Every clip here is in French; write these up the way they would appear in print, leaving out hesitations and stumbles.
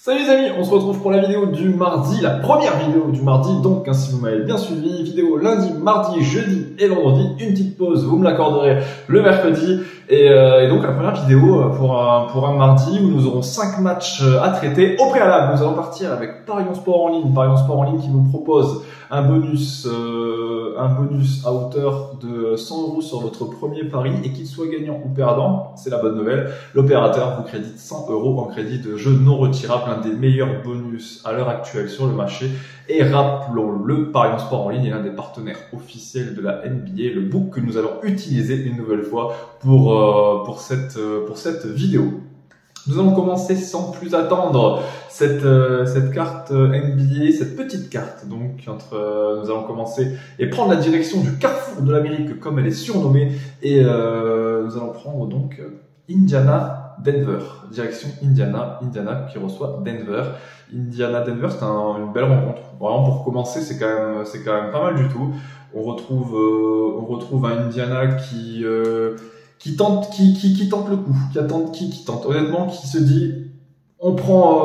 Salut les amis, on se retrouve pour la vidéo du mardi, la première vidéo du mardi, donc si vous m'avez bien suivi, vidéo lundi, mardi, jeudi et vendredi, une petite pause, vous me l'accorderez le mercredi, et donc la première vidéo pour un mardi où nous aurons 5 matchs à traiter. Au préalable, nous allons partir avec Parions Sport en ligne qui vous propose un bonus à hauteur de 100 € sur votre premier pari, et qu'il soit gagnant ou perdant, c'est la bonne nouvelle, l'opérateur vous crédite 100 € en crédit de jeu non retirable, l'un des meilleurs bonus à l'heure actuelle sur le marché. Et rappelons-le, Parions Sport en ligne est l'un des partenaires officiels de la NBA, le book que nous allons utiliser une nouvelle fois pour cette vidéo. Nous allons commencer sans plus attendre cette carte NBA, cette petite carte. Donc nous allons commencer et prendre la direction du carrefour de l'Amérique comme elle est surnommée, et nous allons prendre donc Indiana-Denver. Direction Indiana qui reçoit Denver. Indiana-Denver, c'est une belle rencontre. Vraiment pour commencer, c'est quand même pas mal du tout. On retrouve un Indiana qui tente le coup, qui tente, honnêtement, qui se dit on prend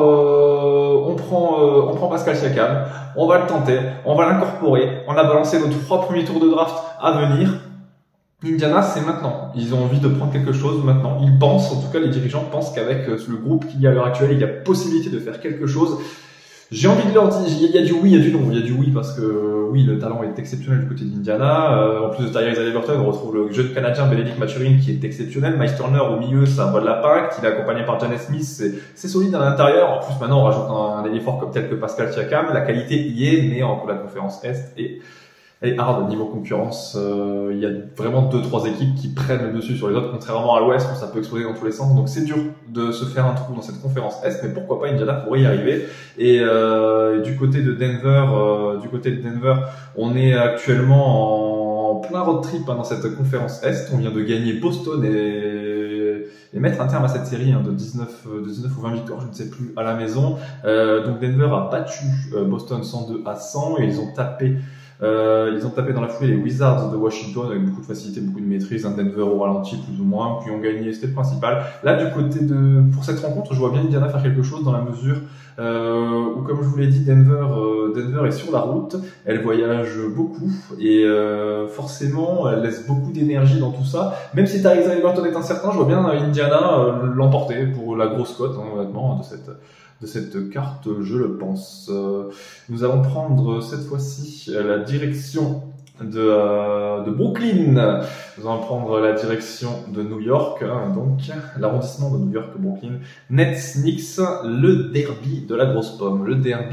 Pascal Siakam, on va le tenter, on va l'incorporer, on a balancé nos 3 premiers tours de draft à venir. Indiana, c'est maintenant. Ils ont envie de prendre quelque chose maintenant. Ils pensent, en tout cas les dirigeants pensent qu'avec le groupe qu'il y a à l'heure actuelle, il y a possibilité de faire quelque chose. J'ai envie de leur dire, il y a du oui, il y a du non. Il y a du oui parce que oui, le talent est exceptionnel du côté d'Indiana. En plus de Tyrese Haliburton, on retrouve le jeune Canadien Benedict Mathurin qui est exceptionnel. Miles Turner au milieu, ça voit de l'impact. Il est accompagné par Jalen Smith, c'est solide à l'intérieur. En plus, maintenant, on rajoute un ailier fort comme tel que Pascal Siakam. La qualité y est, mais entre la conférence Est et hard niveau concurrence, il y a vraiment 2-3 équipes qui prennent le dessus sur les autres, contrairement à l'Ouest où ça peut exploser dans tous les sens. Donc c'est dur de se faire un trou dans cette conférence Est, mais pourquoi pas, Indiana pourrait y arriver. Et du côté de Denver, on est actuellement en plein road trip dans cette conférence Est. On vient de gagner Boston et mettre un terme à cette série de 19 ou 20 victoires, je ne sais plus, à la maison. Donc Denver a battu Boston 102-100 et ils ont tapé dans la foulée les Wizards de Washington avec beaucoup de facilité, beaucoup de maîtrise, un Denver au ralenti plus ou moins, puis ont gagné, c'était le principal. Là, pour cette rencontre, je vois bien Indiana faire quelque chose dans la mesure où, comme je vous l'ai dit, Denver est sur la route, elle voyage beaucoup et forcément, elle laisse beaucoup d'énergie dans tout ça. Même si Tyrese Haliburton est incertain, je vois bien Indiana l'emporter pour la grosse cote, honnêtement, de cette carte, je le pense. Nous allons prendre cette fois-ci la direction de Brooklyn. Nous allons prendre la direction de New York, donc l'arrondissement de New York-Brooklyn. Nets Knicks, le derby de la grosse pomme.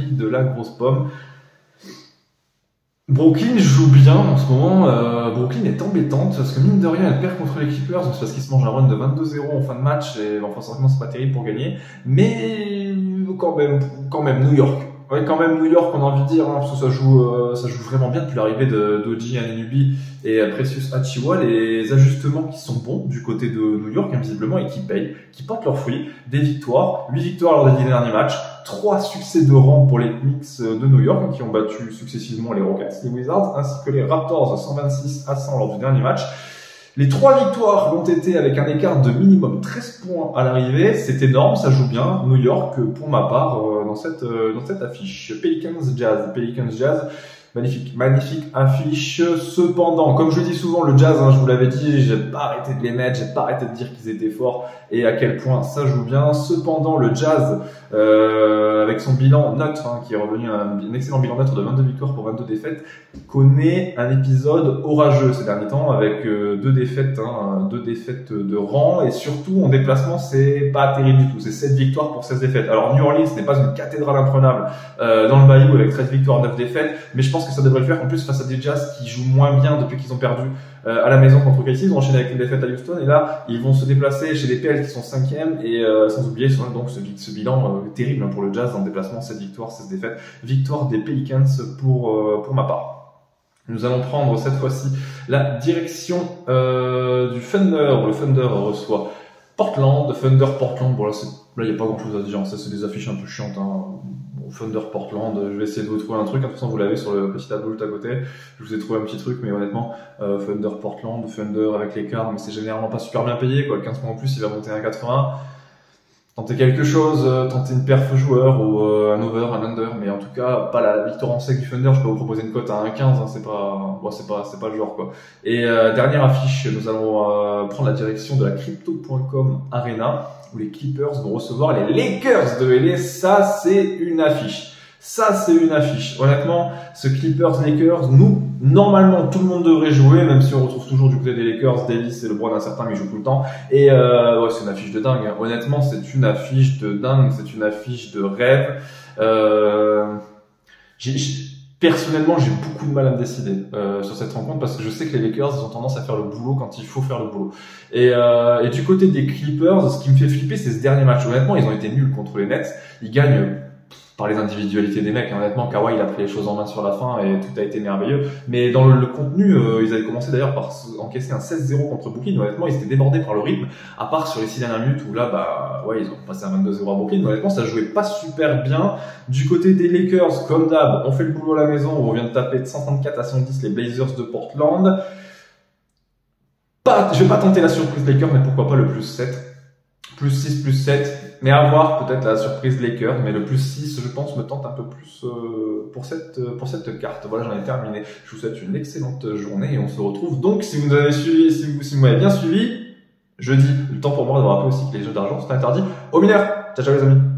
Brooklyn joue bien en ce moment. Brooklyn est embêtante parce que mine de rien elle perd contre les Clippers, donc c'est parce qu'ils se mangent un run de 22-0 en fin de match, et enfin forcément c'est pas terrible pour gagner, mais quand même New York. Ouais, quand même New York, on a envie de dire, parce que ça joue vraiment bien depuis l'arrivée d'Oji Anunoby et Precious Achiuwa. Les ajustements qui sont bons du côté de New York, visiblement, et qui payent, qui portent leurs fruits. Des victoires, 8 victoires lors des 10 derniers matchs, 3 succès de rang pour les Knicks de New York, qui ont battu successivement les Rockets, les Wizards, ainsi que les Raptors 126-100 lors du dernier match. Les 3 victoires l'ont été avec un écart de minimum 13 points à l'arrivée. C'est énorme, ça joue bien. New York, pour ma part, dans cette affiche. Pelicans Jazz. Magnifique affiche. Cependant, comme je le dis souvent, le Jazz, je vous l'avais dit, j'ai pas arrêté de les mettre, j'ai pas arrêté de dire qu'ils étaient forts et à quel point ça joue bien. Cependant, le Jazz, avec son bilan neutre, qui est revenu un excellent bilan neutre de 22 victoires pour 22 défaites, connaît un épisode orageux ces derniers temps avec 2 défaites de rang, et surtout en déplacement, c'est pas terrible du tout. C'est 7 victoires pour 16 défaites. Alors New Orleans n'est pas une cathédrale imprenable dans le Bayou avec 13 victoires, 9 défaites, mais je pense que ça devrait le faire. En plus, face à des Jazz qui jouent moins bien depuis qu'ils ont perdu à la maison contre OKC, ils ont enchaîné avec une défaite à Houston, et là, ils vont se déplacer chez les PL qui sont 5e, et sans oublier donc ce bilan terrible pour le Jazz en déplacement, 7 victoires, 16 défaites. Victoire des Pelicans pour ma part. Nous allons prendre cette fois-ci la direction du Thunder. Le Thunder reçoit Portland. Portland, bon là il n'y a pas grand-chose à dire, ça c'est des affiches un peu chiantes. Thunder Portland, je vais essayer de vous trouver un truc, de toute façon vous l'avez sur le petit tableau juste à côté, je vous ai trouvé un petit truc, mais honnêtement, Thunder Portland, Thunder avec l'écart, mais c'est généralement pas super bien payé, quoi. 15 points en plus, il va monter à 80. tenter quelque chose, tenter une perf joueur ou un over, un under, mais en tout cas pas la victoire en sec du Thunder. Je peux vous proposer une cote à 1,15, hein, c'est pas le genre quoi. Et dernière affiche, nous allons prendre la direction de la crypto.com Arena où les Clippers vont recevoir les Lakers de LA. Ça c'est une affiche. Ça, c'est une affiche. Honnêtement, ce Clippers-Lakers, nous, normalement, tout le monde devrait jouer, même si on retrouve toujours du côté des Lakers, Davis et LeBron un certain, mais ils jouent tout le temps. Et ouais, c'est une affiche de dingue. Honnêtement, c'est une affiche de dingue, c'est une affiche de rêve. Personnellement, j'ai beaucoup de mal à me décider sur cette rencontre parce que je sais que les Lakers ils ont tendance à faire le boulot quand il faut faire le boulot. Et du côté des Clippers, ce qui me fait flipper, c'est ce dernier match. Honnêtement, ils ont été nuls contre les Nets. Ils gagnent par les individualités des mecs. Honnêtement, Kawhi, il a pris les choses en main sur la fin et tout a été merveilleux. Mais dans le contenu, ils avaient commencé d'ailleurs par encaisser un 16-0 contre Brooklyn. Honnêtement, ils étaient débordés par le rythme, à part sur les 6 dernières minutes où là, bah, ouais, ils ont passé un 22-0 à Brooklyn. Honnêtement, ça jouait pas super bien. Du côté des Lakers, comme d'hab, on fait le boulot à la maison. On vient de taper de 134 à 110 les Blazers de Portland. Je vais pas tenter la surprise Lakers, mais pourquoi pas le plus 7. Plus 6, plus 7. Mais à voir peut-être la surprise Lakers, mais le plus 6, je pense, me tente un peu plus pour cette carte. Voilà, j'en ai terminé. Je vous souhaite une excellente journée et on se retrouve donc, si vous avez suivi, si vous m'avez bien suivi, jeudi, le temps pour moi de rappeler aussi que les jeux d'argent sont interdits aux mineurs. Ciao, ciao les amis.